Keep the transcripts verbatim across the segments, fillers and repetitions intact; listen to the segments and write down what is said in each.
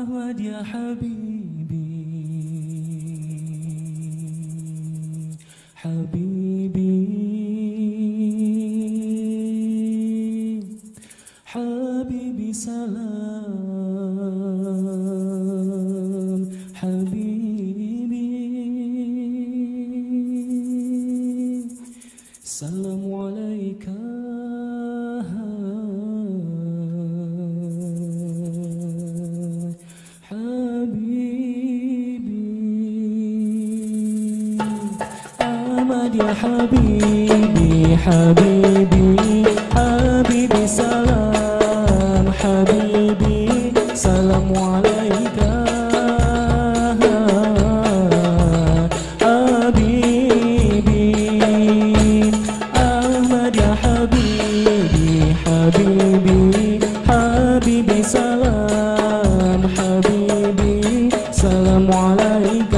Ahmad ya Habibi, Habibi, Habibi salam, Habibi, Salamu alaika, Ahmad ya Habibi, Habibi, Habibi salam, Habibi, Salamu alaika, Habibi, Ahmad ya Habibi, Habibi, Habibi salam, Habibi, Salamu alaika,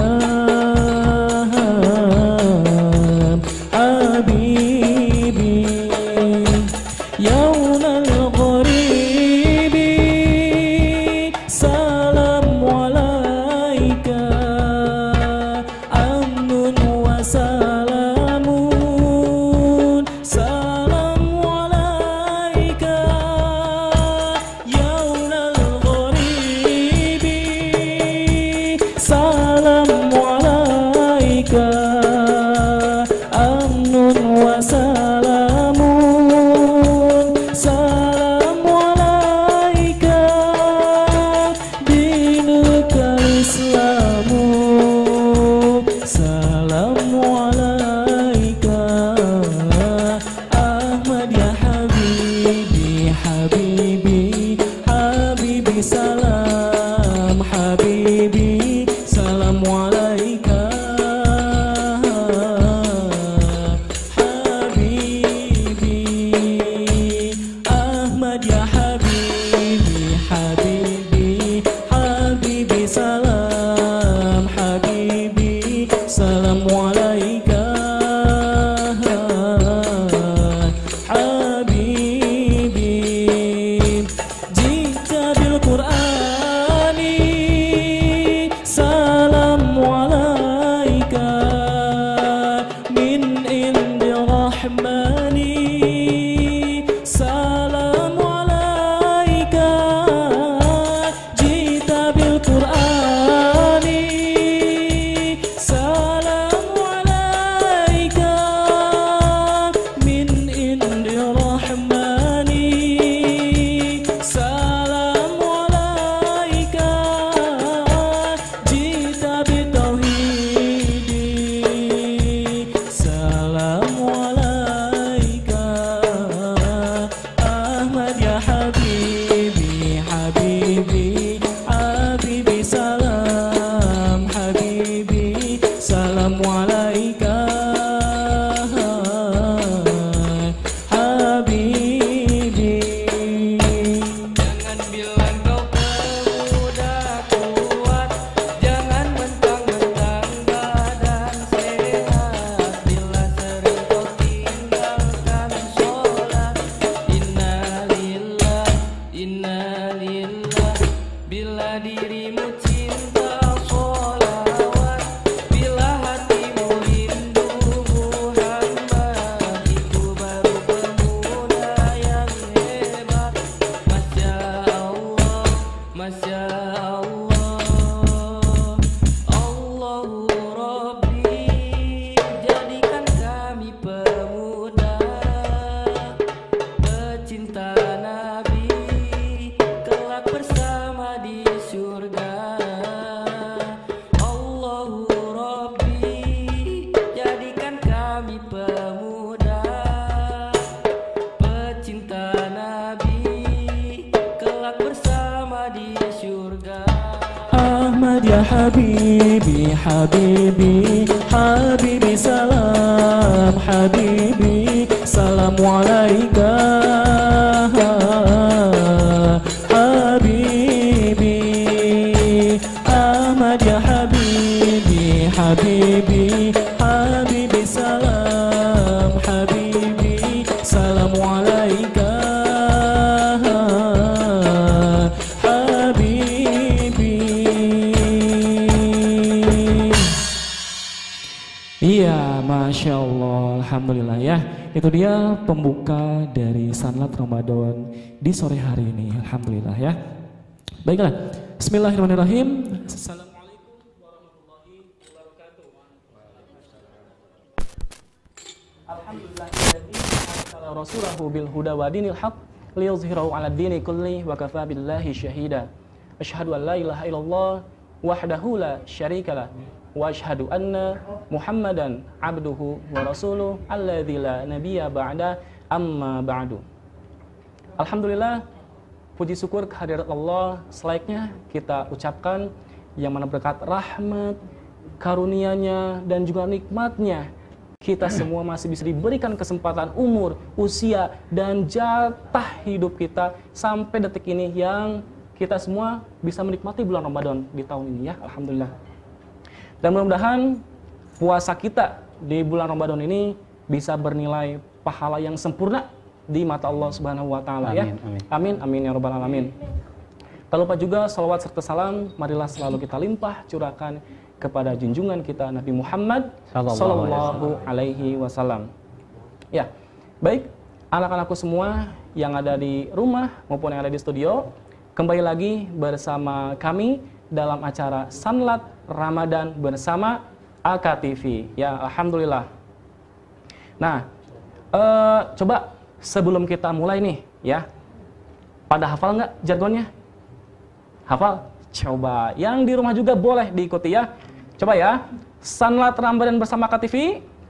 salam, Habibi, Salamu alaika, Habibi, Ahmad ya Habibi, Habibi, Habibi salam, Habibi, Salamu alaika, bila dirimu cinta sholawat, bila hatimu rindu Muhammad, itu baru pemuda yang hebat. Masya Allah, Masya Allah, Allahu Rabbi, jadikan kami pemuda pecinta Nabi, kelak bersama di surga. Allahu Rabbi, jadikan kami pemuda pecinta Nabi, kelak bersama di surga. Ahmad ya Habibi, Habibi, Habibi salam, Habibi, Salamu alaika, ya Habibi, Habibi, Habibi salam, Habibi, Salamu alaika, Habibi. Masya Allah, Alhamdulillah ya. Itu dia pembuka dari Sanlat Ramadan di sore hari ini, Alhamdulillah ya. Baiklah, Bismillahirrahmanirrahim. Assalamualaikum warahmatullahi wabarakatuh. Alhamdulillahilladzi arsala rasulahu bil huda wa dinil haqq liyuzhirahu 'ala dini kulli wa kafa billahi syahida. Asyhadu an la ilaha illallah wahdahu la syarikalah wa asyhadu anna Muhammadan abduhu wa rasuluh alladzi la nabiyya ba'da amma ba'du. Alhamdulillah, puji syukur kehadirat Allah selayaknya kita ucapkan, yang mana berkat rahmat, karunia-Nya dan juga nikmatnya kita semua masih bisa diberikan kesempatan umur, usia dan jatah hidup kita sampai detik ini, yang kita semua bisa menikmati bulan Ramadan di tahun ini ya, Alhamdulillah. Dan mudah-mudahan puasa kita di bulan Ramadan ini bisa bernilai pahala yang sempurna di mata Allah Subhanahu wa taala ya. Amin, amin amin ya rabbal alamin. Tak lupa juga salawat serta salam marilah selalu kita limpah curahkan kepada junjungan kita Nabi Muhammad sallallahu alaihi wasallam. Ya. Baik, anak-anakku semua yang ada di rumah maupun yang ada di studio, kembali lagi bersama kami dalam acara Sanlat Ramadan bersama A K T V ya, Alhamdulillah. Nah, eh, coba sebelum kita mulai nih ya, pada hafal nggak jargonnya? Hafal? Coba yang di rumah juga boleh diikuti ya. Coba ya, Sanlat Ramadan bersama A K T V.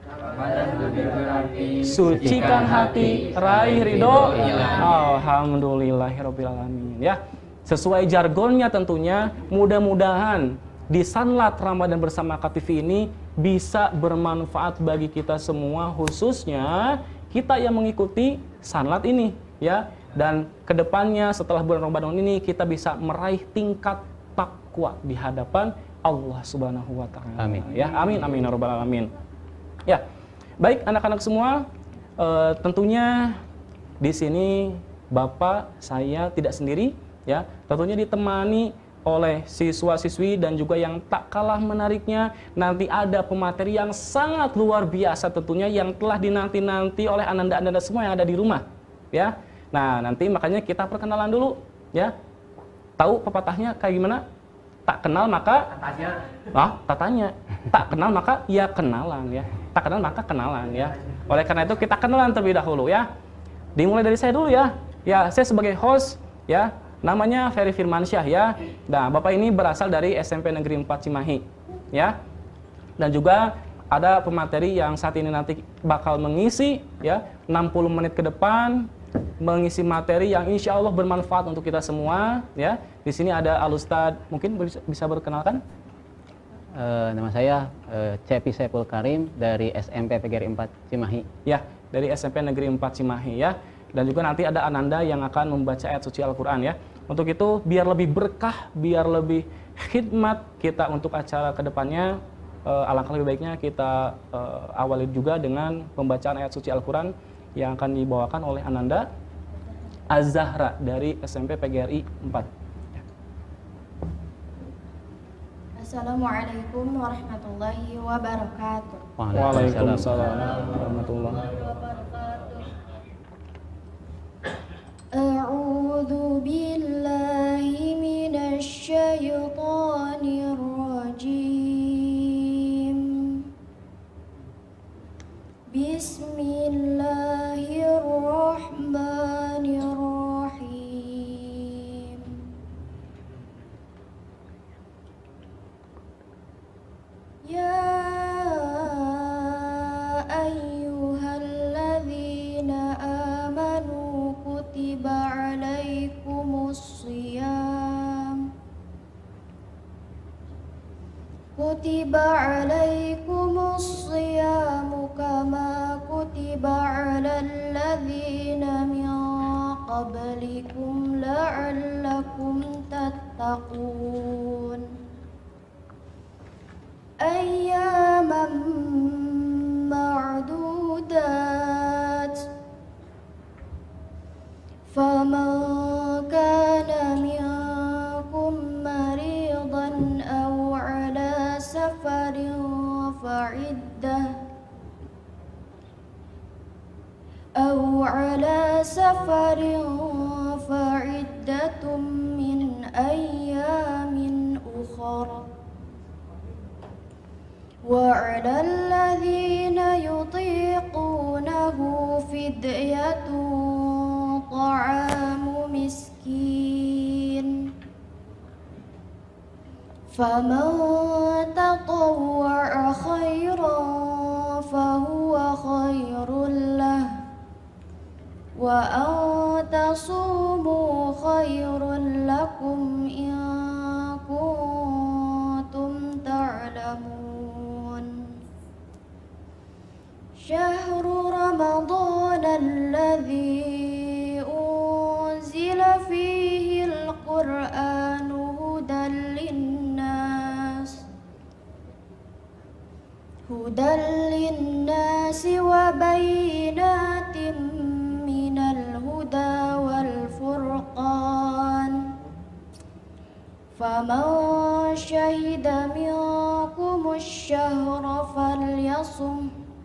Sucikan hati, raih ridho. Alhamdulillahirabbil alamin ya. Sesuai jargonnya tentunya, mudah-mudahan di Sanlat Ramadan bersama A K T V ini bisa bermanfaat bagi kita semua, khususnya kita yang mengikuti Sanlat ini ya. Dan kedepannya setelah bulan Ramadan ini kita bisa meraih tingkat takwa di hadapan Allah Subhanahu wa taala. Amin. Ya, amin amin ya rabbal alamin. Ya. Baik anak-anak semua, uh, tentunya di sini Bapak saya tidak sendiri ya, tentunya ditemani oleh siswa-siswi dan juga yang tak kalah menariknya, nanti ada pemateri yang sangat luar biasa tentunya yang telah dinanti-nanti oleh ananda-ananda semua yang ada di rumah ya. Nah, nanti makanya kita perkenalan dulu ya. Tahu pepatahnya kayak gimana? Tak kenal maka tatanya. Ah, tatanya. Tak kenal maka ya kenalan ya. Tak kenal maka kenalan ya. Oleh karena itu kita kenalan terlebih dahulu ya. Dimulai dari saya dulu ya. Ya, saya sebagai host ya. Namanya Ferry Firmansyah ya. Nah, Bapak ini berasal dari S M P Negeri empat Cimahi ya. Dan juga ada pemateri yang saat ini nanti bakal mengisi ya enam puluh menit ke depan, mengisi materi yang insya Allah bermanfaat untuk kita semua ya. Di sini ada Al-Ustadz, mungkin bisa, bisa berkenalkan? Uh, nama saya uh, Cepi Saiful Karim dari S M P P G R I empat Cimahi. Ya, dari S M P Negeri empat Cimahi ya. Dan juga nanti ada Ananda yang akan membaca ayat suci Al-Quran ya. Untuk itu biar lebih berkah, biar lebih khidmat kita untuk acara kedepannya, uh, alangkah lebih baiknya kita uh, awali juga dengan pembacaan ayat suci Al-Quran yang akan dibawakan oleh Ananda Az-Zahra dari S M P P G R I empat. Assalamualaikum warahmatullahi wabarakatuh. Waalaikumsalam warahmatullahi wabarakatuh. A'udzu billahi minasy syaithanir rajim. Bismillahirrahmanirrahim. Ya ayyuhalladzina amanu kutiba alaikumus shiyam kutiba alaikumus shiyam kama kutiba alal ladzina min qablikum la'allakum tattaqun. Ayyaman ma'dudat faman kana minkum maridan aw ala safarin fa'iddah سفر فعدة من أيام أخر وعلى الذين يطيقونه فدية طعام مسكين فمن تطوع خيرا فهو خير له وأن تصوموا خير لكم إن كنتم تعلمون شهر رمضان الذي أنزل فيه القرآن هدى للناس هدى للناس وبينات من الهدى والفرقان فمن شهد منكم الشهر فليصم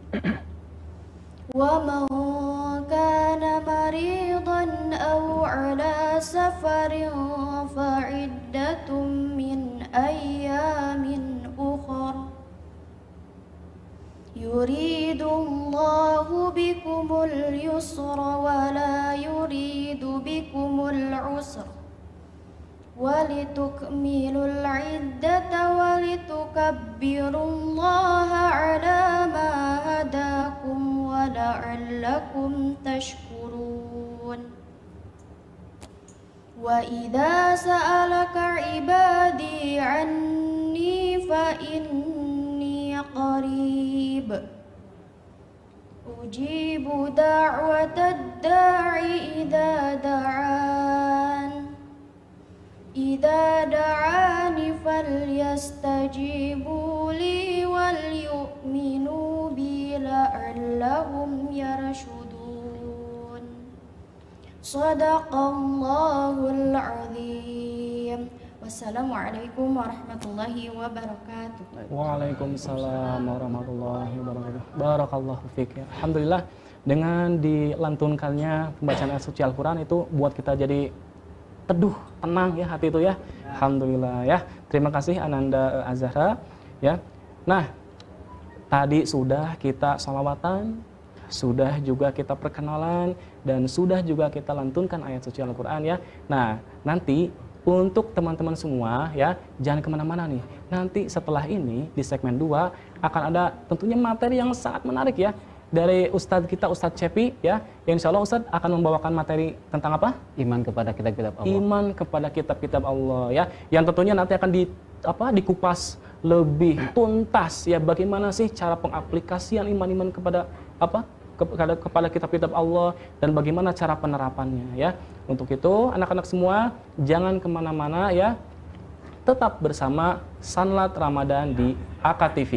ومن كان مريضا أو على سفر فعدة من أيام أخر يريد الله بكم اليسر ولا يريد بكم العسر ولتكملوا العدة ولتكبروا الله على ما هداكم ولعلكم تشكرون وإذا سألك عبادي عني فإني قريب أجيب دعوة الداعي إذا دعان إذا دعاني فليستجيبوا لي وليؤمنوا بي لعلهم يرشدون صدق الله العظيم Wassalamualaikum warahmatullahi wabarakatuh. Waalaikumsalam warahmatullahi wabarakatuh. Barakallahu fiik. Alhamdulillah, dengan dilantunkannya pembacaan ayat suci Al-Qur'an itu buat kita jadi teduh, tenang ya hati itu ya. Alhamdulillah ya. Terima kasih Ananda Azhara ya. Nah, tadi sudah kita sholawatan, sudah juga kita perkenalan, dan sudah juga kita lantunkan ayat suci Al-Qur'an ya. Nah, nanti untuk teman-teman semua ya, jangan kemana-mana nih. Nanti setelah ini di segmen dua akan ada tentunya materi yang sangat menarik ya dari Ustadz kita, Ustadz Cepi ya, yang insya Allah Ustadz akan membawakan materi tentang apa? Iman kepada kitab-kitab Allah. Iman kepada kitab-kitab Allah ya, yang tentunya nanti akan di apa dikupas lebih tuntas ya, bagaimana sih cara pengaplikasian iman-iman kepada apa? kepada kepada kitab-kitab Allah dan bagaimana cara penerapannya ya. Untuk itu anak-anak semua jangan kemana-mana ya, tetap bersama Sanlat Ramadan di A K T V.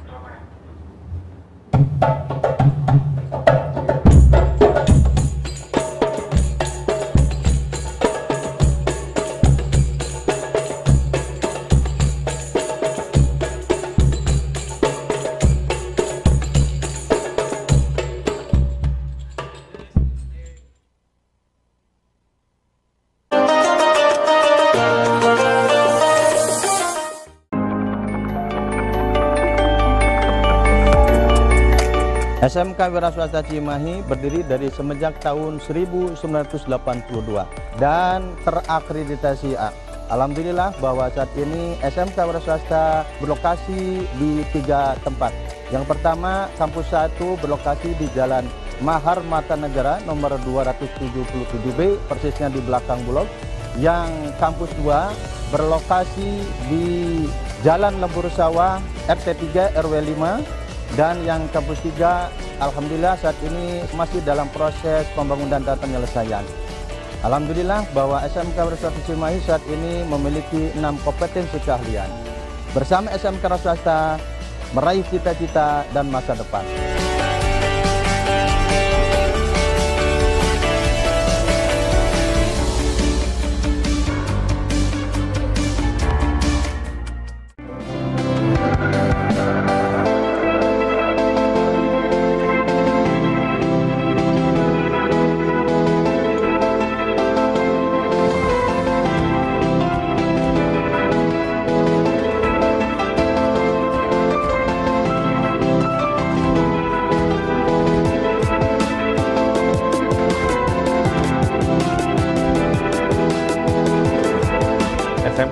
S M K Wira Swasta Cimahi berdiri dari semenjak tahun seribu sembilan ratus delapan puluh dua dan terakreditasi A. Alhamdulillah bahwa saat ini S M K Wira Swasta berlokasi di tiga tempat. Yang pertama, kampus satu berlokasi di Jalan Mahar Mata Negara nomor dua ratus tujuh puluh tujuh B, persisnya di belakang Bulog. Yang kampus dua berlokasi di Jalan Lembur Sawah R T tiga R W lima. Dan yang kampus tiga, alhamdulillah saat ini masih dalam proses pembangunan dan penyelesaian. Alhamdulillah bahwa S M K Wira Swasta Cimahi saat ini memiliki enam kompetensi keahlian. Bersama S M K Wira Swasta meraih cita-cita dan masa depan.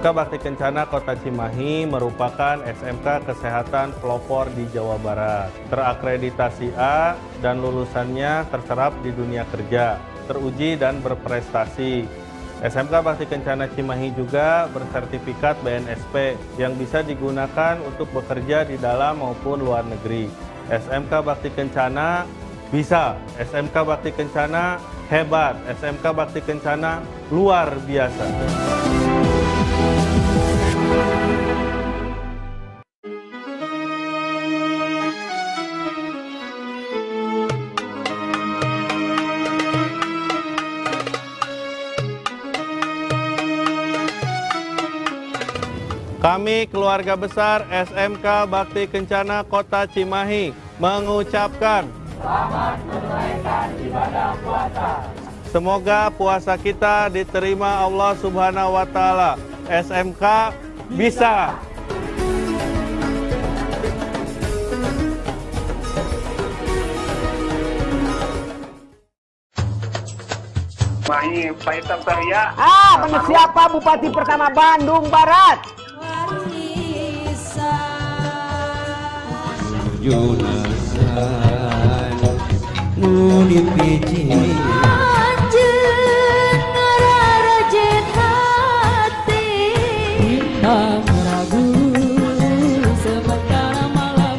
K Bakti Kencana Kota Cimahi merupakan S M K Kesehatan pelopor di Jawa Barat. Terakreditasi A dan lulusannya terserap di dunia kerja, teruji dan berprestasi. S M K Bakti Kencana Cimahi juga bersertifikat B N S P yang bisa digunakan untuk bekerja di dalam maupun luar negeri. S M K Bakti Kencana bisa, S M K Bakti Kencana hebat, S M K Bakti Kencana luar biasa. Kami keluarga besar S M K Bakti Kencana Kota Cimahi mengucapkan selamat menunaikan ibadah puasa. Semoga puasa kita diterima Allah Subhanahu wa Ta'ala. S M K bisa. Cimahi, Pak Surya. Ah, banyak siapa Bupati pertama Bandung Barat? Junasan Nuni Piji Anjen ngarajen hati Bintang ragu sementara malam.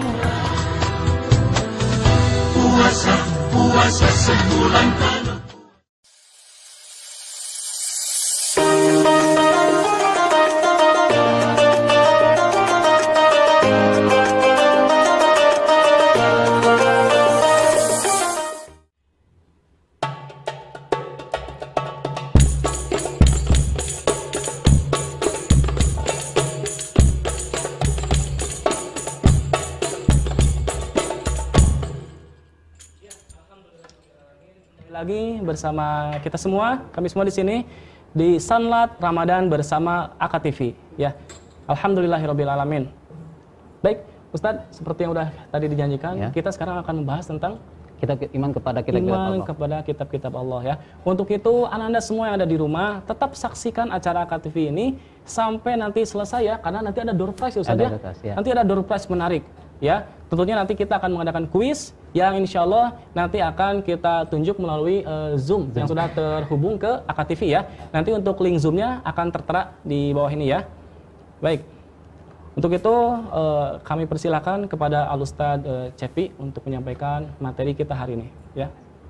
Puasa, puasa sebulan penuh. Lagi bersama kita semua, kami semua di sini di Sanlat Ramadan bersama A K T V ya. Alhamdulillahirabbil alamin. Baik, Ustadz, seperti yang udah tadi dijanjikan, ya. Kita sekarang akan membahas tentang kitab iman kepada kitab-kitab iman Allah. kepada kitab-kitab Allah ya. Untuk itu, Anda semua yang ada di rumah tetap saksikan acara A K T V ini sampai nanti selesai ya, karena nanti ada door prize Ustadz ya. ya. Nanti ada door prize menarik ya. Tentunya nanti kita akan mengadakan kuis yang insya Allah nanti akan kita tunjuk melalui uh, Zoom, Zoom yang sudah terhubung ke A K T V ya. Nanti untuk link Zoom-nya akan tertera di bawah ini ya. Baik, untuk itu uh, kami persilakan kepada Al-Ustadz uh, Cepi untuk menyampaikan materi kita hari ini ya.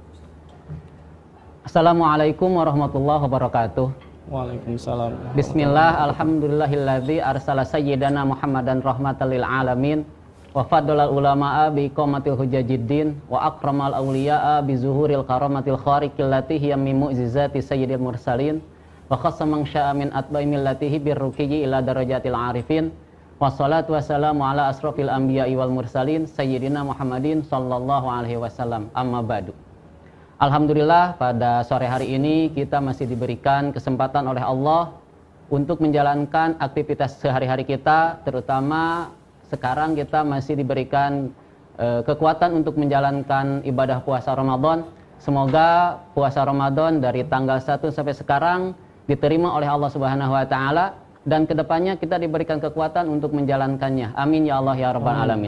Assalamualaikum warahmatullahi wabarakatuh. Waalaikumsalam. Bismillah, alhamdulillahilladzi arsala sayyidana Muhammadan rahmatan lil alamin. Wa faddala ulama'a bi iqamatil hujajiddin wa akramal awliya'a bi zuhuril karamatil khariqil lati hiya min mu'jizati sayyidil mursalin wa khassa man syaa min atba'i millatihi birruqiyyi ila darajatil arifin wassalatu wassalamu ala asrofil anbiya'i wal mursalin sayyidina Muhammadin sallallahu alaihi wasallam. Amma ba'du. Alhamdulillah, pada sore hari ini kita masih diberikan kesempatan oleh Allah untuk menjalankan aktivitas sehari-hari kita, terutama sekarang kita masih diberikan e, kekuatan untuk menjalankan ibadah puasa Ramadan. Semoga puasa Ramadan dari tanggal satu sampai sekarang diterima oleh Allah Subhanahu wa Ta'ala, dan kedepannya kita diberikan kekuatan untuk menjalankannya. Amin ya Allah ya Rabbal Alamin.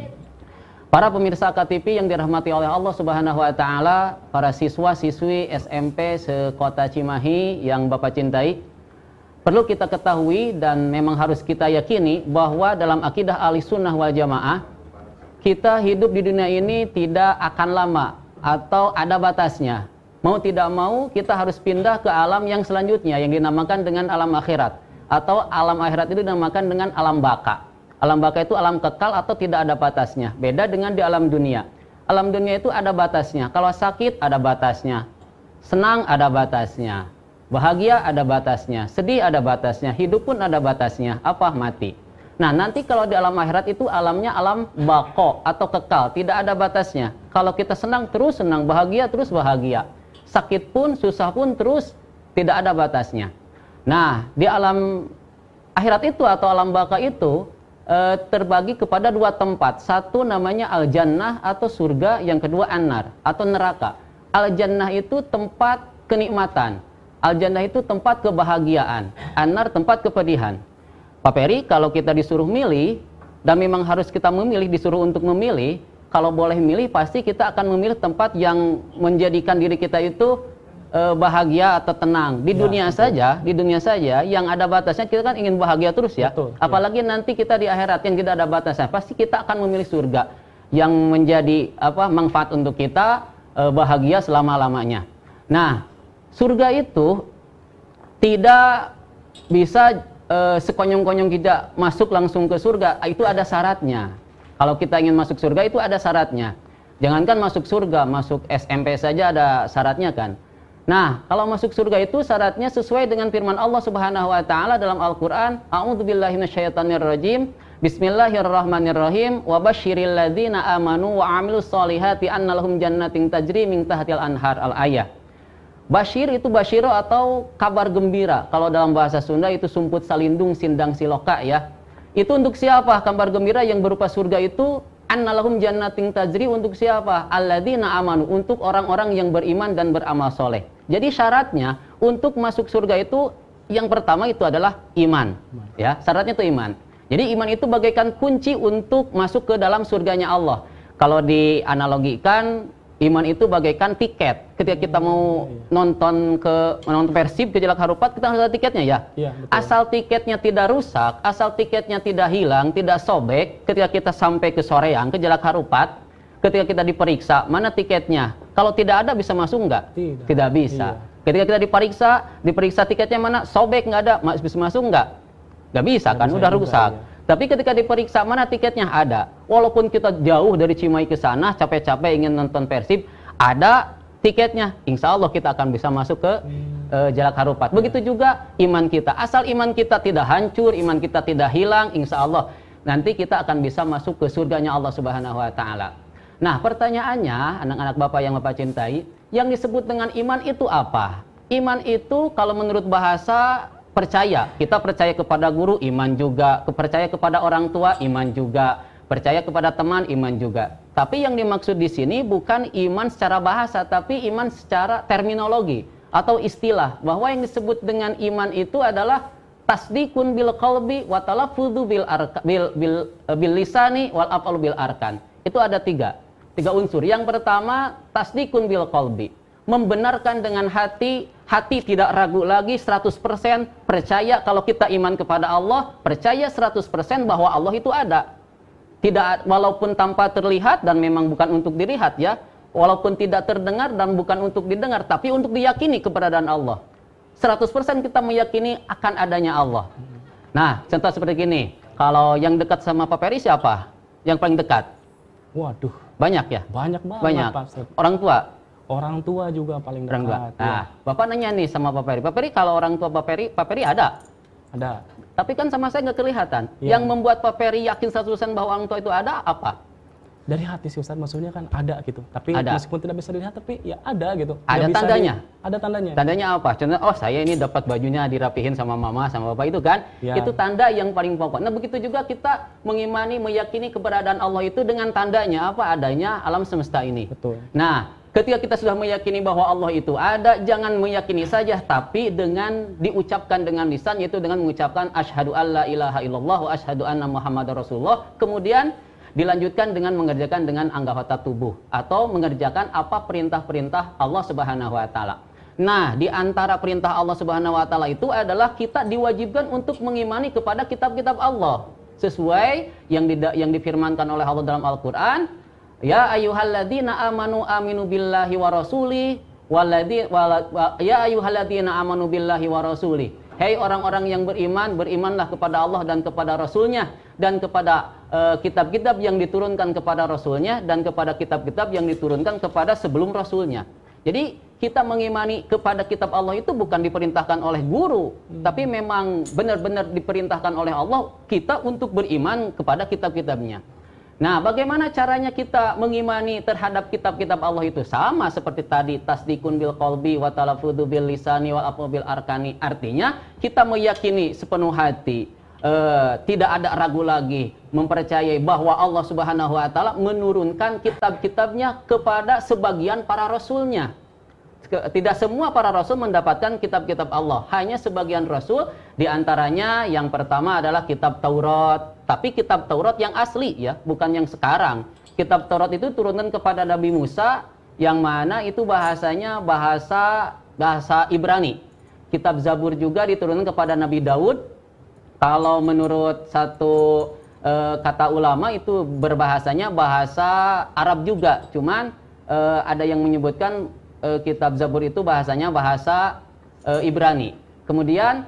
Para pemirsa A K T V yang dirahmati oleh Allah Subhanahu wa Ta'ala, para siswa-siswi S M P sekota Cimahi yang Bapak cintai, perlu kita ketahui dan memang harus kita yakini bahwa dalam akidah Ahlussunnah wal Jamaah, kita hidup di dunia ini tidak akan lama atau ada batasnya. Mau tidak mau kita harus pindah ke alam yang selanjutnya yang dinamakan dengan alam akhirat, atau alam akhirat itu dinamakan dengan alam baka. Alam baka itu alam kekal atau tidak ada batasnya. Beda dengan di alam dunia. Alam dunia itu ada batasnya. Kalau sakit ada batasnya. Senang ada batasnya. Bahagia ada batasnya, sedih ada batasnya, hidup pun ada batasnya, apa mati. Nah, nanti kalau di alam akhirat itu alamnya alam bako atau kekal, tidak ada batasnya. Kalau kita senang terus senang, bahagia terus bahagia. Sakit pun, susah pun terus tidak ada batasnya. Nah, di alam akhirat itu atau alam baka itu e, terbagi kepada dua tempat. Satu namanya al-jannah atau surga, yang kedua an-nar atau neraka. Al-jannah itu tempat kenikmatan. Al-jannah itu tempat kebahagiaan, an-nar tempat kepedihan. Pak Peri, kalau kita disuruh milih, dan memang harus kita memilih, disuruh untuk memilih, kalau boleh milih pasti kita akan memilih tempat yang menjadikan diri kita itu eh, bahagia atau tenang. Di Ya, dunia betul. saja, di dunia saja yang ada batasnya, kita kan ingin bahagia terus ya. Betul, Apalagi nanti kita di akhirat yang tidak ada batasnya, pasti kita akan memilih surga yang menjadi apa manfaat untuk kita, eh, bahagia selama-lamanya. Nah, surga itu tidak bisa e, sekonyong-konyong kita masuk langsung ke surga. Itu ada syaratnya. Kalau kita ingin masuk surga itu ada syaratnya. Jangankan masuk surga, masuk S M P saja ada syaratnya kan. Nah, kalau masuk surga itu syaratnya sesuai dengan firman Allah Subhanahu wa taala dalam Al-Qur'an, A'udzubillahi minasyaitonirrajim. Bismillahirrahmanirrahim. Wa basyiril ladzina amanu wa 'amilus solihati annalahum jannatin tajri min tahtil anhar. Al-ayah. Basyir itu basyiro atau kabar gembira. Kalau dalam bahasa Sunda itu sumput salindung sindang siloka ya. Itu untuk siapa? Kabar gembira yang berupa surga itu annalahum jannatin tajri untuk siapa? Alladzina amanu, untuk orang-orang yang beriman dan beramal soleh. Jadi syaratnya untuk masuk surga itu yang pertama itu adalah iman. Ya, syaratnya itu iman. Jadi iman itu bagaikan kunci untuk masuk ke dalam surganya Allah. Kalau dianalogikan, iman itu bagaikan tiket. Ketika kita mau nonton ke menonton Persib ke Jalak Harupat, kita harus ada tiketnya ya. Iya, betul. Asal tiketnya tidak rusak, asal tiketnya tidak hilang, tidak sobek, ketika kita sampai ke Soreang, ke Jalak Harupat, ketika kita diperiksa, mana tiketnya? Kalau tidak ada bisa masuk enggak? Tidak. Tidak bisa. Iya. Ketika kita diperiksa, diperiksa tiketnya mana? Sobek enggak ada, bisa masuk enggak? Enggak bisa kan, bisa udah juga, rusak. iya. Tapi ketika diperiksa mana tiketnya ada. Walaupun kita jauh dari Cimahi ke sana, capek-capek ingin nonton Persib, ada tiketnya. Insya Allah kita akan bisa masuk ke Hmm. uh, Jalak Harupat. Begitu juga iman kita. Asal iman kita tidak hancur, iman kita tidak hilang, insya Allah nanti kita akan bisa masuk ke surganya Allah Subhanahu Wa Taala. Nah, pertanyaannya, anak-anak Bapak yang Bapak cintai, yang disebut dengan iman itu apa? Iman itu kalau menurut bahasa percaya. Kita percaya kepada guru, iman juga. Percaya kepada orang tua, iman juga. Percaya kepada teman, iman juga. Tapi yang dimaksud di sini bukan iman secara bahasa, tapi iman secara terminologi atau istilah. Bahwa yang disebut dengan iman itu adalah tasdikun bil qalbi wa talaffudzu bil arka, bil, bil, bil lisani wal af'alu bil arkan. Itu ada tiga. Tiga unsur. Yang pertama, tasdikun bil qalbi. Membenarkan dengan hati, hati tidak ragu lagi seratus persen percaya kalau kita iman kepada Allah, percaya seratus persen bahwa Allah itu ada. Tidak, walaupun tanpa terlihat dan memang bukan untuk dilihat ya, walaupun tidak terdengar dan bukan untuk didengar, tapi untuk diyakini keberadaan Allah. seratus persen kita meyakini akan adanya Allah. Nah, contoh seperti ini, kalau yang dekat sama Pak Peri siapa? Yang paling dekat? Waduh, Banyak ya? banyak banget Banyak. Pak Ustadz. Orang tua? Orang tua juga paling Orang tua. dekat. Nah, ya. Bapak nanya nih sama Pak Peri. Pak Peri, kalau orang tua Pak Peri, Pak Peri ada? Ada. Tapi kan sama saya nggak kelihatan. Iya. Yang membuat Pak Peri yakin seratus persen bahwa orang tua itu ada, apa? Dari hati sih Ustadz, maksudnya kan ada gitu. Tapi Ada. meskipun tidak bisa dilihat, tapi ya ada gitu. Ada Nggak bisa tandanya? di- ada tandanya. Tandanya apa? Contohnya, oh saya ini dapat bajunya dirapihin sama mama, sama bapak itu kan? Ya. Itu tanda yang paling pokok. Nah begitu juga kita mengimani, meyakini keberadaan Allah itu dengan tandanya apa adanya alam semesta ini. Betul. Nah, ketika kita sudah meyakini bahwa Allah itu ada, jangan meyakini saja, tapi dengan diucapkan dengan lisan, yaitu dengan mengucapkan asyhadu alla ilaha illallah wa asyhadu anna muhammadar rasulullah. Kemudian dilanjutkan dengan mengerjakan dengan anggota tubuh atau mengerjakan apa perintah-perintah Allah Subhanahu wa taala. Nah, di antara perintah Allah Subhanahu wa taala itu adalah kita diwajibkan untuk mengimani kepada kitab-kitab Allah sesuai yang di, yang difirmankan oleh Allah dalam Al-Qur'an. Ya ayyuhalladzina amanu aminu billahi wa rasuli waladzi wa, ya ayyuhalladzina amanu billahi wa rasuli. Hei orang-orang yang beriman, berimanlah kepada Allah dan kepada Rasulnya, dan kepada uh, kitab-kitab yang diturunkan kepada Rasulnya, dan kepada kitab-kitab yang diturunkan kepada sebelum Rasulnya. Jadi kita mengimani kepada kitab Allah itu bukan diperintahkan oleh guru, hmm. tapi memang benar-benar diperintahkan oleh Allah kita untuk beriman kepada kitab-kitabnya. Nah, bagaimana caranya kita mengimani terhadap kitab-kitab Allah itu? Sama seperti tadi, tasdikun bil qalbi wa talaffudzu bil lisani wal af'alu bil arkani. Artinya, kita meyakini sepenuh hati, uh, tidak ada ragu lagi, mempercayai bahwa Allah Subhanahu wa taala menurunkan kitab-kitabnya kepada sebagian para rasulnya. Tidak semua para rasul mendapatkan kitab-kitab Allah. Hanya sebagian rasul, diantaranya yang pertama adalah kitab Taurat. Tapi kitab Taurat yang asli ya, bukan yang sekarang. Kitab Taurat itu turunkan kepada Nabi Musa, yang mana itu bahasanya bahasa bahasa Ibrani. Kitab Zabur juga diturunkan kepada Nabi Daud. Kalau menurut satu e, kata ulama itu berbahasanya bahasa Arab juga. Cuman e, ada yang menyebutkan kitab Zabur itu bahasanya bahasa e, Ibrani. Kemudian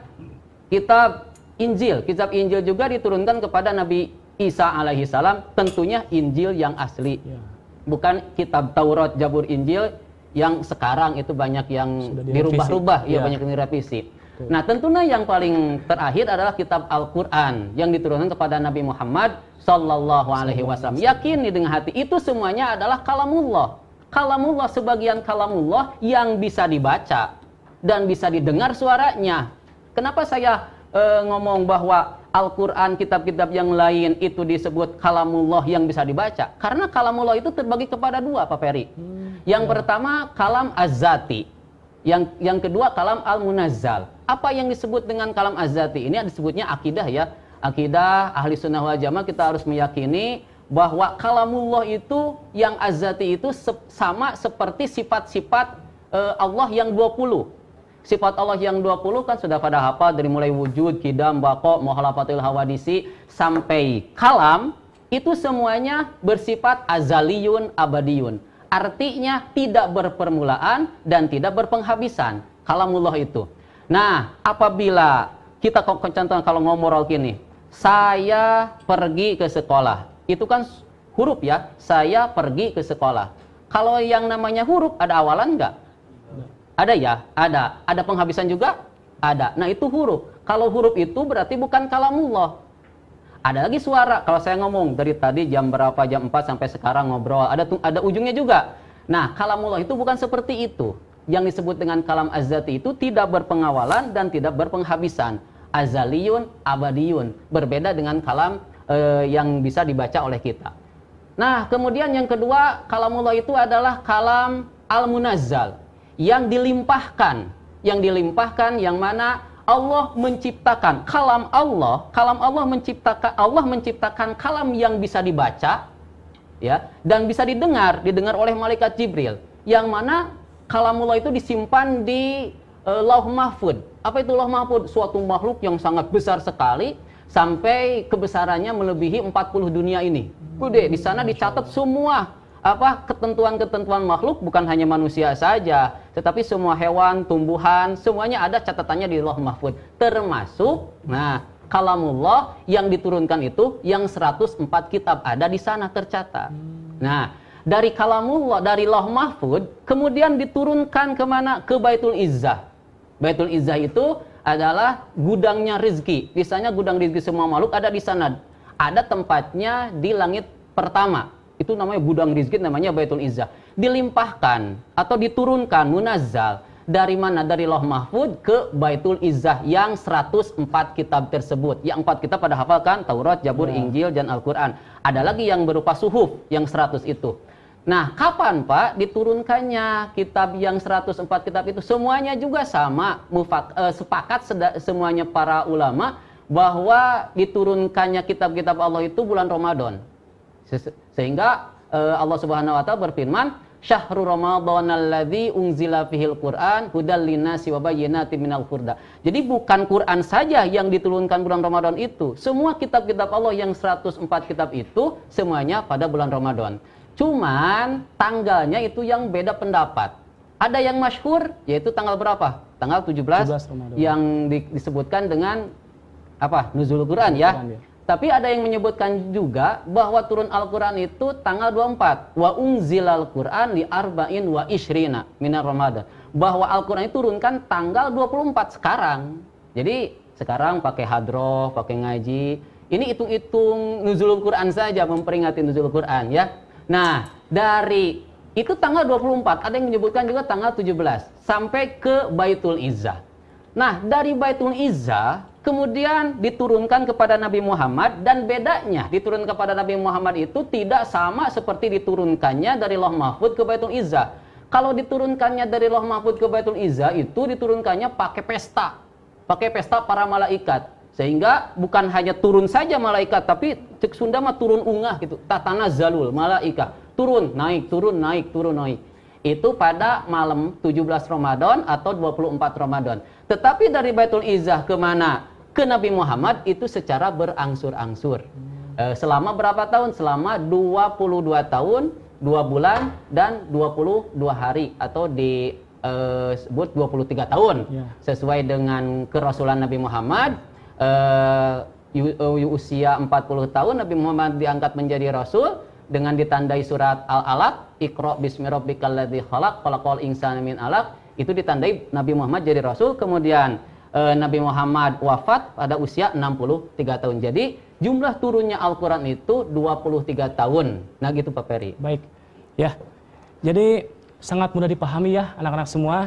kitab Injil, kitab Injil juga diturunkan kepada Nabi Isa alaihi salam, tentunya Injil yang asli. Ya. Bukan kitab Taurat, Zabur, Injil yang sekarang itu banyak yang dirubah-rubah, ya, ya banyak yang direvisi. Tuh. Nah, tentunya yang paling terakhir adalah kitab Al-Qur'an yang diturunkan kepada Nabi Muhammad sallallahu alaihi wasallam. Yakini dengan hati itu semuanya adalah kalamullah. Kalamullah, sebagian kalamullah yang bisa dibaca dan bisa didengar suaranya. Kenapa saya e, ngomong bahwa Al-Quran, kitab-kitab yang lain itu disebut kalamullah yang bisa dibaca? Karena kalamullah itu terbagi kepada dua, Pak Ferry. Hmm, yang ya. pertama kalam az-zati, yang yang kedua kalam al-munazzal. Apa yang disebut dengan kalam az-zati? Ini disebutnya akidah ya. Akidah ahli sunnah wal jamaah, kita harus meyakini bahwa kalamullah itu yang azati itu se sama seperti sifat-sifat e, Allah yang dua puluh. Sifat Allah yang dua puluh kan sudah pada hafal dari mulai wujud, kidam, baqo, mukhalafatul hawadisi sampai kalam, itu semuanya bersifat azaliyun abadiyun. Artinya tidak berpermulaan dan tidak berpenghabisan. Kalamullah itu. Nah, apabila kita contoh kalau ngomong gini, saya pergi ke sekolah. Itu kan huruf ya, saya pergi ke sekolah. Kalau yang namanya huruf ada awalan enggak? Ada ya? Ada. Ada penghabisan juga? Ada. Nah itu huruf. Kalau huruf itu berarti bukan kalamullah. Ada lagi suara. Kalau saya ngomong dari tadi jam berapa, jam empat sampai sekarang ngobrol, ada ada ujungnya juga. Nah kalamullah itu bukan seperti itu. Yang disebut dengan kalam azati itu tidak berpengawalan dan tidak berpenghabisan. Azaliyun, abadiyun. Berbeda dengan kalam Uh, yang bisa dibaca oleh kita. Nah, kemudian yang kedua, kalamullah itu adalah kalam al-munazzal, yang dilimpahkan, yang dilimpahkan yang mana Allah menciptakan kalam Allah, kalam Allah menciptakan Allah menciptakan kalam yang bisa dibaca ya dan bisa didengar, didengar oleh malaikat Jibril. Yang mana kalamullah itu disimpan di uh, Lauh Mahfud. Apa itu Lauh Mahfud? Suatu makhluk yang sangat besar sekali, sampai kebesarannya melebihi empat puluh dunia ini. Gede, di sana dicatat semua apa ketentuan-ketentuan makhluk, bukan hanya manusia saja, tetapi semua hewan, tumbuhan, semuanya ada catatannya di Lauh Mahfud. Termasuk nah, kalamullah yang diturunkan itu yang seratus empat kitab ada di sana tercatat. Nah, dari kalamullah, dari Lauh Mahfud kemudian diturunkan kemana? Ke Baitul Izzah. Baitul Izzah itu adalah gudangnya rezeki. Misalnya gudang rezeki semua makhluk ada di sana. Ada tempatnya di langit pertama. Itu namanya gudang rezeki, namanya Baitul Izzah. Dilimpahkan atau diturunkan munazzal dari mana? Dari Lauh Mahfud ke Baitul Izzah yang seratus empat kitab tersebut. Yang empat kitab pada hafalkan Taurat, Zabur, ya. Injil dan Al-Qur'an. Ada lagi yang berupa suhuf yang seratus itu. Nah, kapan Pak diturunkannya kitab yang seratus empat kitab itu? Semuanya juga sama, mufak, eh, sepakat seda, semuanya para ulama bahwa diturunkannya kitab-kitab Allah itu bulan Ramadan. Se sehingga eh, Allah Subhanahu wa taala berfirman, "Syahrul Ramadhanal ladzi unzila fihil Qur'an hudal linnasi wa bayyinatin minal huda." Jadi bukan Quran saja yang diturunkan bulan Ramadan itu. Semua kitab-kitab Allah yang seratus empat kitab itu semuanya pada bulan Ramadan. Cuman tanggalnya itu yang beda pendapat. Ada yang masyhur yaitu tanggal berapa? Tanggal tujuh belas, tujuh belas yang di, disebutkan dengan apa? Nuzul Quran ya. Quran, ya. Tapi ada yang menyebutkan juga bahwa turun Al-Quran itu tanggal dua puluh empat. Wa unzilal Quran li arba'in wa ishrina minar Ramadan. Bahwa Al-Quran itu turunkan tanggal dua puluh empat sekarang. Jadi sekarang pakai hadroh, pakai ngaji. Ini hitung-hitung Nuzul Quran saja, memperingati Nuzul Quran ya. Nah, dari itu tanggal dua puluh empat, ada yang menyebutkan juga tanggal tujuh belas sampai ke Baitul Izzah. Nah, dari Baitul Izzah kemudian diturunkan kepada Nabi Muhammad, dan bedanya diturunkan kepada Nabi Muhammad itu tidak sama seperti diturunkannya dari Lauh Mahfud ke Baitul Izzah. kalau diturunkannya dari Lauh Mahfuz ke Baitul Izzah itu diturunkannya pakai pesta. Pakai pesta para malaikat. Sehingga bukan hanya turun saja malaikat, tapi cek Sunda mah turun ungah gitu. Tatana zalul malaikat. Turun, naik, turun, naik, turun, naik. Itu pada malam tujuh belas Ramadan atau dua puluh empat Ramadan. Tetapi dari Baitul Izzah ke mana? Ke Nabi Muhammad itu secara berangsur-angsur. E, selama berapa tahun? Selama dua puluh dua tahun, dua bulan, dan dua puluh dua hari. Atau di e, sebut dua puluh tiga tahun. Ya. Sesuai dengan kerasulan Nabi Muhammad. Uh, usia empat puluh tahun Nabi Muhammad diangkat menjadi rasul dengan ditandai surat Al-Alaq, Iqra bismi rabbikal ladzi khalaq, khalaqal insana min 'alaq. Itu ditandai Nabi Muhammad jadi rasul. Kemudian uh, Nabi Muhammad wafat pada usia enam puluh tiga tahun. Jadi jumlah turunnya Al-Qur'an itu dua puluh tiga tahun. Nah gitu Pak Peri. Baik. Ya. Jadi sangat mudah dipahami ya anak-anak semua.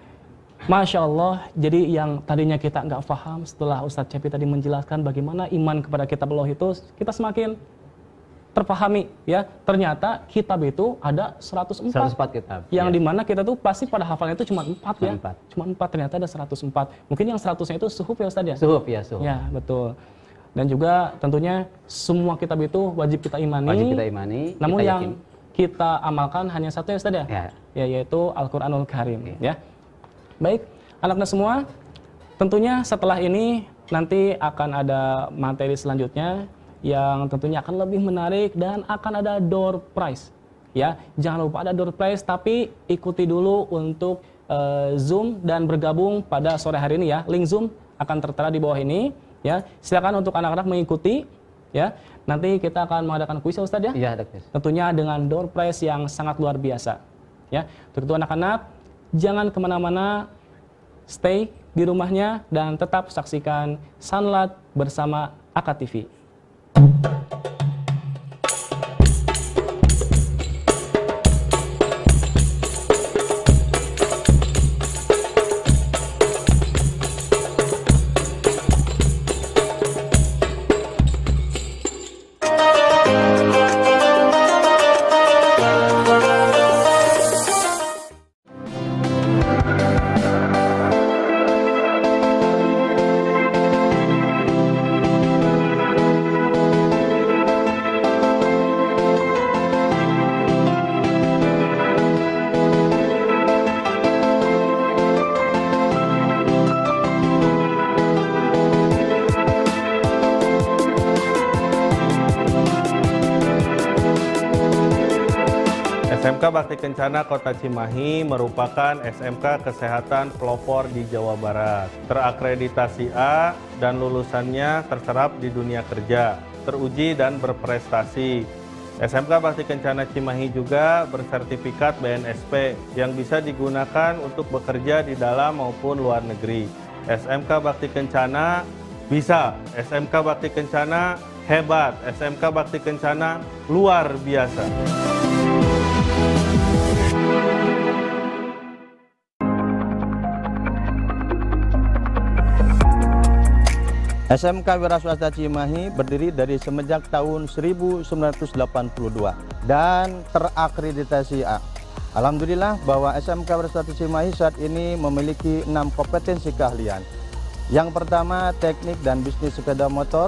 Masya Allah, jadi yang tadinya kita nggak paham setelah Ustadz Cepi tadi menjelaskan bagaimana iman kepada kitab Allah itu, kita semakin terpahami ya. Ternyata kitab itu ada seratus empat, seratus empat kitab. Yang ya. Dimana kita tuh pasti pada hafalan itu cuma empat ya. empat. Cuma empat, ternyata ada seratus empat. Mungkin yang seratusnya itu suhuf ya Ustadz ya? Suhuf ya, suhuf. Ya, betul. Dan juga tentunya semua kitab itu wajib kita imani. Wajib kita imani. Namun kita yang yakin. kita amalkan hanya satu ya Ustadz ya? Ya. Ya, yaitu Al-Qur'anul Karim Oke. ya. Baik, anak-anak semua, tentunya setelah ini nanti akan ada materi selanjutnya yang tentunya akan lebih menarik dan akan ada door prize. Ya, jangan lupa ada door prize, tapi ikuti dulu untuk uh, Zoom dan bergabung pada sore hari ini ya. Link Zoom akan tertera di bawah ini. Ya, silakan untuk anak-anak mengikuti. Ya, nanti kita akan mengadakan kuis ya Ustadz ya. Iya, ada kuis. Tentunya dengan door prize yang sangat luar biasa. Ya, untuk itu anak-anak jangan kemana-mana, stay di rumahnya dan tetap saksikan Sanlat bersama A K T V. S M K Bakti Kencana Kota Cimahi merupakan S M K Kesehatan pelopor di Jawa Barat. Terakreditasi A dan lulusannya terserap di dunia kerja, teruji dan berprestasi. S M K Bakti Kencana Cimahi juga bersertifikat B N S P yang bisa digunakan untuk bekerja di dalam maupun luar negeri. S M K Bakti Kencana bisa, S M K Bakti Kencana hebat, S M K Bakti Kencana luar biasa. S M K Wira Swasta Cimahi berdiri dari semenjak tahun seribu sembilan ratus delapan puluh dua dan terakreditasi A. Alhamdulillah bahwa S M K Wira Swasta Cimahi saat ini memiliki enam kompetensi keahlian. Yang pertama, teknik dan bisnis sepeda motor.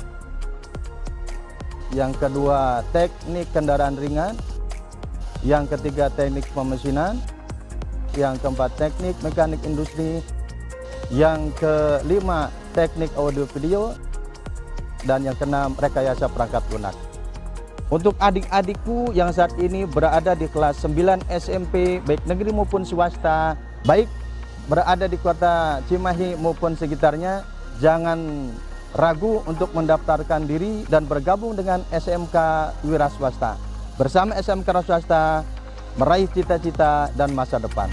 Yang kedua, teknik kendaraan ringan. Yang ketiga, teknik pemesinan. Yang keempat, teknik mekanik industri. Yang kelima, teknik audio video. Dan yang keenam, rekayasa perangkat lunak. Untuk adik-adikku yang saat ini berada di kelas sembilan S M P, baik negeri maupun swasta, baik berada di kota Cimahi maupun sekitarnya, jangan ragu untuk mendaftarkan diri dan bergabung dengan S M K Wira Swasta. Bersama S M K Wira Swasta, meraih cita-cita dan masa depan.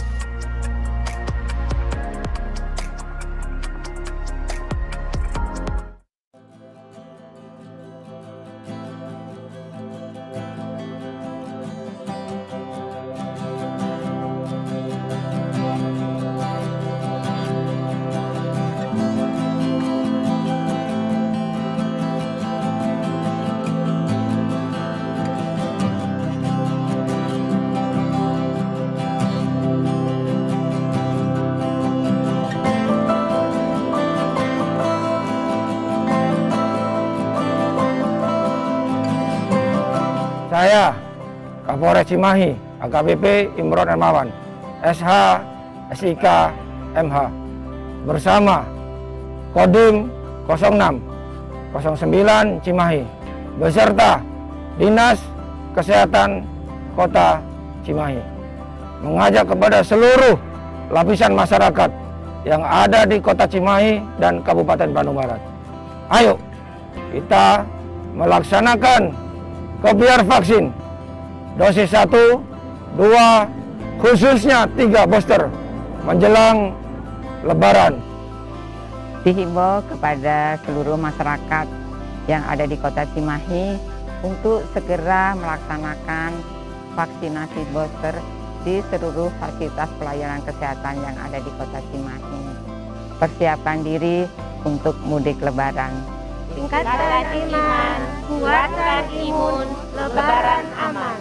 Saya, Kapolres Cimahi, A K B P Imron Hermawan, S H, S I K, M H, bersama Kodim nol enam nol sembilan Cimahi, beserta Dinas Kesehatan Kota Cimahi, mengajak kepada seluruh lapisan masyarakat yang ada di Kota Cimahi dan Kabupaten Bandung Barat. Ayo, kita melaksanakan kopiar vaksin dosis satu, dua, khususnya tiga booster menjelang Lebaran. Dihimbau kepada seluruh masyarakat yang ada di Kota Cimahi untuk segera melaksanakan vaksinasi booster di seluruh fasilitas pelayanan kesehatan yang ada di Kota Cimahi. Persiapkan diri untuk mudik Lebaran. Tingkatkan iman, kuatkan imun, Lebaran aman.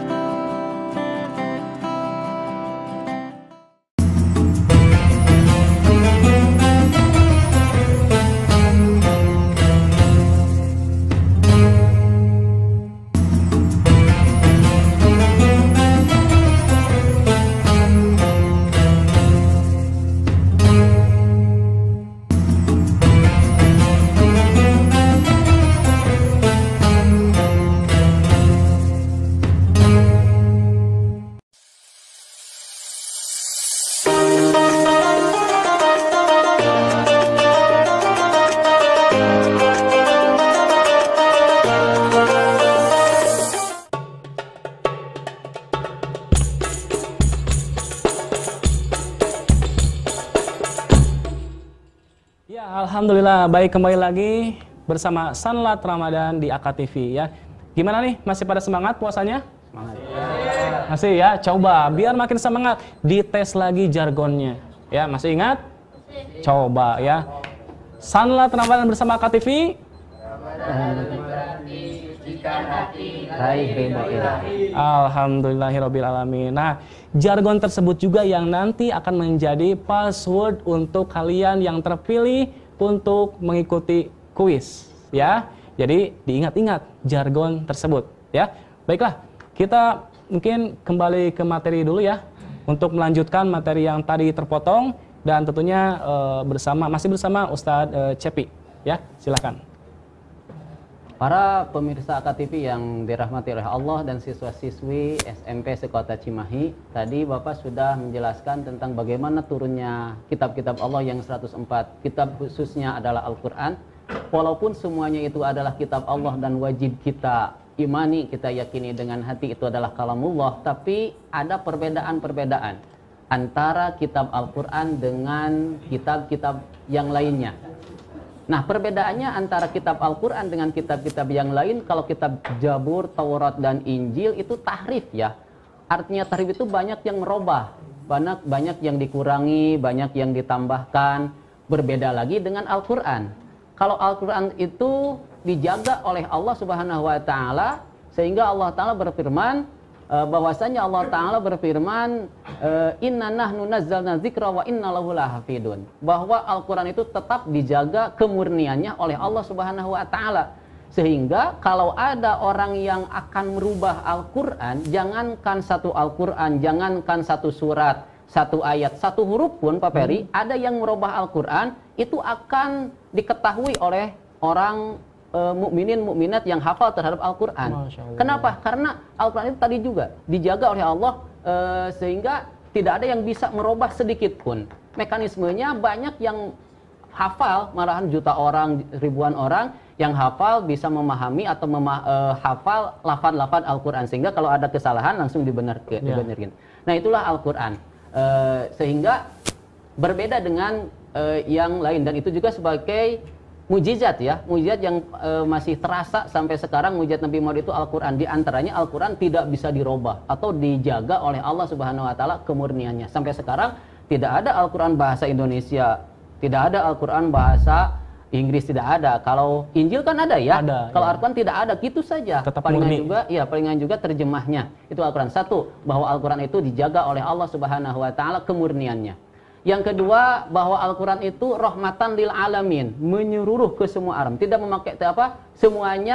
Alhamdulillah, baik, kembali lagi bersama Sanlat Ramadan di A K T V ya. Gimana nih, masih pada semangat puasanya? Semangat. Masih ya, coba biar makin semangat dites lagi jargonnya. Ya, masih ingat? Coba ya. Sanlat Ramadan bersama A K T V. Alhamdulillahirabbil alamin. Nah, jargon tersebut juga yang nanti akan menjadi password untuk kalian yang terpilih untuk mengikuti kuis ya. Jadi diingat-ingat jargon tersebut ya. Baiklah, kita mungkin kembali ke materi dulu ya untuk melanjutkan materi yang tadi terpotong dan tentunya uh, bersama masih bersama Ustadz uh, Cepi ya. Silakan. Para pemirsa A K T V yang dirahmati oleh Allah dan siswa-siswi S M P sekota Cimahi, tadi Bapak sudah menjelaskan tentang bagaimana turunnya kitab-kitab Allah yang seratus empat. Kitab khususnya adalah Al-Quran. Walaupun semuanya itu adalah kitab Allah dan wajib kita imani, kita yakini dengan hati itu adalah kalamullah, tapi ada perbedaan-perbedaan antara kitab Al-Quran dengan kitab-kitab yang lainnya. Nah, perbedaannya antara kitab Al-Quran dengan kitab-kitab yang lain, kalau kitab Jabur, Taurat, dan Injil itu tahrif ya. Artinya tahrif itu banyak yang merubah, banyak, banyak yang dikurangi, banyak yang ditambahkan. Berbeda lagi dengan Al-Quran. Kalau Al-Quran itu dijaga oleh Allah Subhanahu wa Ta'ala, sehingga Allah Ta'ala berfirman, bahwasanya Allah Ta'ala berfirman, inna nahnu nazzalna dzikra wa inna lahu lahafidun, bahwa Al-Quran itu tetap dijaga kemurniannya oleh Allah Subhanahu wa Ta'ala. Sehingga kalau ada orang yang akan merubah Al-Quran, jangankan satu Al-Quran, jangankan satu surat, satu ayat, satu huruf pun Pak Peri, hmm. ada yang merubah Al-Quran, itu akan diketahui oleh orang Uh, mukminin mukminat yang hafal terhadap Al-Quran. Kenapa? Karena Al-Quran itu tadi juga dijaga oleh Allah uh, sehingga tidak ada yang bisa merubah sedikit pun. Mekanismenya banyak yang hafal, malahan juta orang, ribuan orang yang hafal bisa memahami atau mema uh, hafal lafaz-lafaz Al-Quran, sehingga kalau ada kesalahan langsung dibenarkan. Yeah. dibenerin. Nah, itulah Al-Quran. Uh, sehingga berbeda dengan uh, yang lain, dan itu juga sebagai mujizat ya, mujizat yang e, masih terasa sampai sekarang. Mujizat Nabi Muhammad itu Al-Quran. Di antaranya Al-Quran tidak bisa dirubah atau dijaga oleh Allah Subhanahu wa Ta'ala kemurniannya. Sampai sekarang tidak ada Al-Quran bahasa Indonesia, tidak ada Al-Quran bahasa Inggris, tidak ada. Kalau Injil kan ada ya, ada, kalau ya. Al-Quran tidak ada, gitu saja. Tetap palingan murni. juga, ya palingan juga terjemahnya itu Al-Quran. Satu, bahwa Al-Quran itu dijaga oleh Allah Subhanahu wa Ta'ala kemurniannya. Yang kedua, bahwa Al-Quran itu rahmatan lil alamin, menyeluruh ke semua alam, tidak memakai apa, semuanya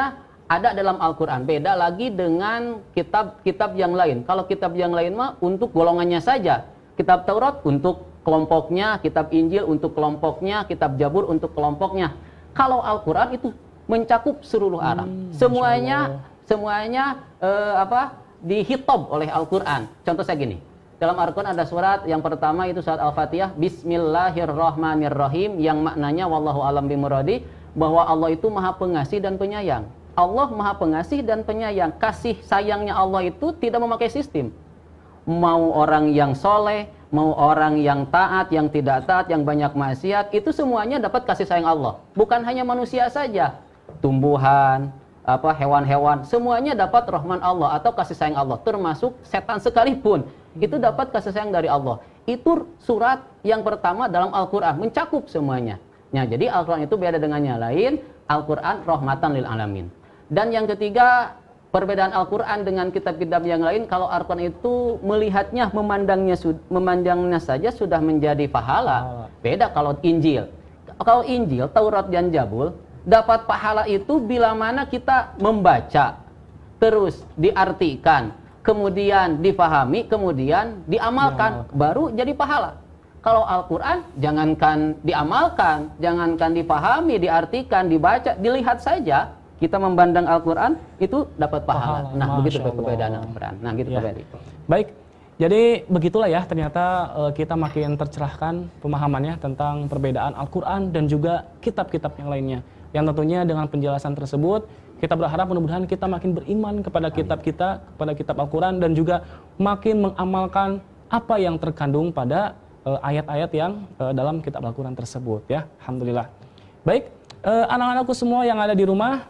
ada dalam Al-Quran. Beda lagi dengan kitab-kitab yang lain. Kalau kitab yang lain mah untuk golongannya saja. Kitab Taurat untuk kelompoknya, kitab Injil untuk kelompoknya, kitab Jabur untuk kelompoknya. Kalau Al-Quran itu mencakup seluruh Arab. Hmm, semuanya semuanya eh, apa dihitob oleh Al-Quran. Contoh saya gini. Dalam Al-Quran ada surat yang pertama itu surat Al-Fatihah. Bismillahirrahmanirrahim. Yang maknanya wallahu alam bimuradi. Bahwa Allah itu maha pengasih dan penyayang. Allah maha pengasih dan penyayang. Kasih sayangnya Allah itu tidak memakai sistem. Mau orang yang soleh, mau orang yang taat, yang tidak taat, yang banyak maksiat, itu semuanya dapat kasih sayang Allah. Bukan hanya manusia saja, tumbuhan, apa hewan-hewan, semuanya dapat rahman Allah atau kasih sayang Allah. Termasuk setan sekalipun, itu dapat kasih sayang dari Allah. Itu surat yang pertama dalam Al-Quran, mencakup semuanya. Nah, jadi Al-Quran itu beda dengan yang lain. Al-Quran rahmatan lil alamin. Dan yang ketiga, perbedaan Al-Quran dengan kitab-kitab yang lain, kalau Al-Quran itu melihatnya, memandangnya, memandangnya saja sudah menjadi pahala. Beda kalau Injil. Kalau Injil, Taurat dan Jabul, dapat pahala itu bila mana kita membaca, terus diartikan, kemudian difahami, kemudian diamalkan, ya, baru jadi pahala. Kalau Al-Quran, jangankan diamalkan, jangankan difahami, diartikan, dibaca, dilihat saja, kita memandang Al-Quran itu dapat pahala. pahala. Nah, Masya begitu perbedaan Al-Quran. Nah, gitu ya. Baik, jadi begitulah ya ternyata uh, kita makin tercerahkan pemahamannya tentang perbedaan Al-Quran dan juga kitab-kitab yang lainnya. Yang tentunya dengan penjelasan tersebut, kita berharap mudah-mudahan kita makin beriman kepada kitab kita, kepada kitab Al-Quran, dan juga makin mengamalkan apa yang terkandung pada ayat-ayat uh, yang uh, dalam kitab Al-Quran tersebut ya. Alhamdulillah. Baik, uh, anak-anakku semua yang ada di rumah,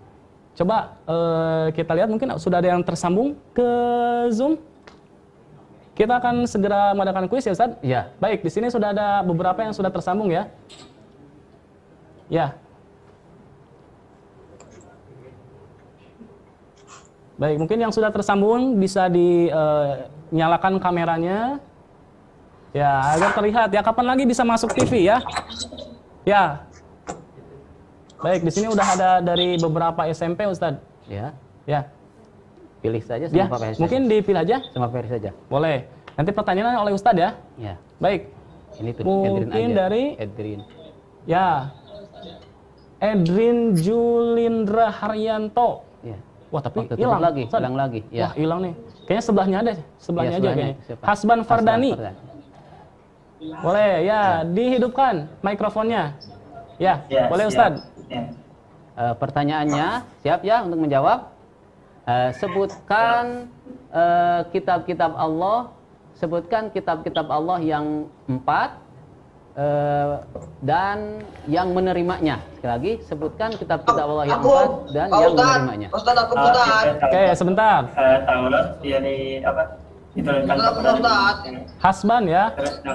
coba uh, kita lihat mungkin sudah ada yang tersambung ke Zoom. Kita akan segera mengadakan kuis ya Ustaz? Ya. Baik, di sini sudah ada beberapa yang sudah tersambung ya. Ya. Baik, mungkin yang sudah tersambung bisa dinyalakan uh, kameranya. Ya, agar terlihat ya. Kapan lagi bisa masuk T V ya? Ya. Baik, di sini udah ada dari beberapa S M P Ustadz. Ya. Ya. Pilih saja sama ya, Pak Ferry. Mungkin dipilih aja? Sama Ferry saja. Boleh. Nanti pertanyaannya oleh Ustadz ya? Ya. Baik. Ini tuh mungkin Edrin aja. dari Edrin. Ya. Edrin Julindra Haryanto. Ya. Wah, tapi oh, hilang lagi, hilang lagi. Ya. Wah, hilang nih. Kayaknya sebelahnya ada, sebelahnya ya, aja kayaknya. Siapa? Hasban Fardani. Hasban Fardani. Boleh, ya, ya, dihidupkan mikrofonnya. Ya, ya boleh Ustadz. Ya. Uh, pertanyaannya, siap ya untuk menjawab? Uh, sebutkan uh, kitab-kitab Allah, sebutkan kitab-kitab Allah yang empat uh, dan yang menerimanya. Sekali lagi, sebutkan kitab-kitab Allah yang empat dan Pak yang Ustaz, menerimanya. Ustaz, aku Ustaz. Oke, sebentar. Uh, Taurat dari apa? Diturunkan kepada Ustaz. Hasban ya.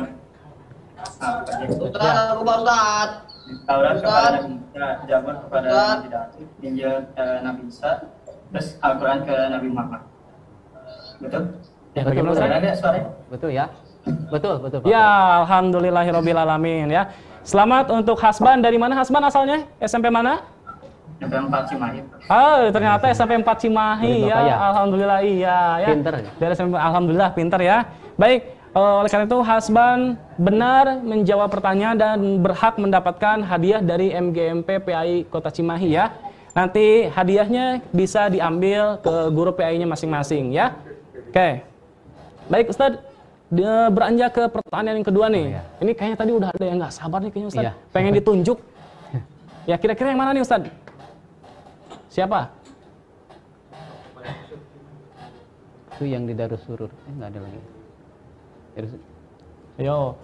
Ustaz, aku Pak Ustaz. Taurat kepada Nabi Musa, Jabur kepada Nabi Daud, Injil ke Nabi Isa, terus Al-Quran ke Nabi Muhammad. Betul? Ya, betul, betul, ada suaranya? Betul ya. Betul, betul Pak. Ya, alhamdulillahirabbil alamin ya. Selamat untuk Hasban. Dari mana Hasban asalnya? S M P mana? S M P empat Cimahi. Oh, ternyata S M P empat Cimahi ya. ya. Alhamdulillah iya ya. Pinter ya. Dari S M P alhamdulillah pinter ya. Baik. Uh, oleh karena itu Hasban benar menjawab pertanyaan dan berhak mendapatkan hadiah dari M G M P P A I Kota Cimahi ya. Nanti hadiahnya bisa diambil ke guru P A I-nya masing-masing ya. Oke. Baik Ustadz, beranjak ke pertanyaan yang kedua nih. Oh, iya. Ini kayaknya tadi udah ada yang nggak sabar nih kayaknya Ustadz. Iya. Pengen ditunjuk. Ya kira-kira yang mana nih Ustadz? Siapa? Itu yang di Darussurur. Eh nggak ada lagi. Ayo.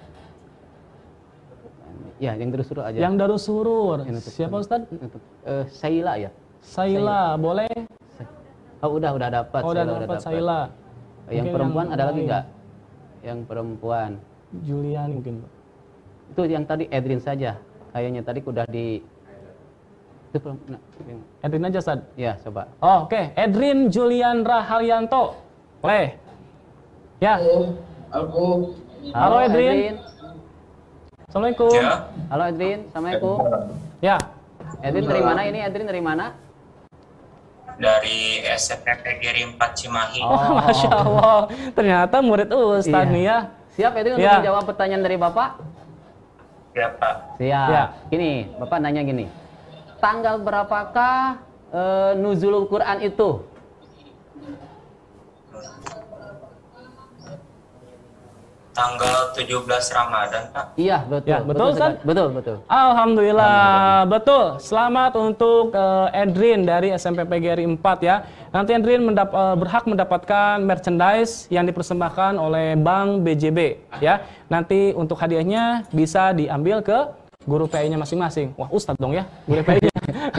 Ya, yang Darussurur aja. Yang Darussurur. Siapa Ustaz? Uh, Saila ya. Saila, boleh? Oh, udah udah dapat. Oh, udah dapat Saila. Yang mungkin perempuan yang ada lagi nggak? Yang perempuan. Julian mungkin. Itu yang tadi Edrin saja. Kayaknya tadi udah di itu perempuan. Nah, Edrin aja, Ustaz. Ya, coba. Oh, oke. Okay. Edrin Julian Raharyanto. Boleh. Ya. Halo. Halo Edrin. Edrin. Assalamualaikum. Ya. Halo Edrin, assalamualaikum. Ya. Edrin dari mana ini? Edrin dari mana? dari S M P P G R I empat Cimahi. Oh, Masya Allah. Ternyata murid Ustadz Iya. nih ya. Siap itu untuk Ya. menjawab pertanyaan dari Bapak? Ya Pak. Siap. Ya. Gini, Bapak nanya gini. Tanggal berapakah eh, nuzulul Quran itu? Tanggal tujuh belas Ramadan, Pak. Iya, betul. Ya, betul, Ustaz? sekali. Betul, betul. Alhamdulillah, betul. Selamat untuk uh, Edrin dari S M P P G R I empat ya. Nanti Edrin mendap uh, berhak mendapatkan merchandise yang dipersembahkan oleh Bank B J B ya. Nanti untuk hadiahnya bisa diambil ke guru P I-nya masing-masing. Wah, Ustadz dong ya, guru P I-nya.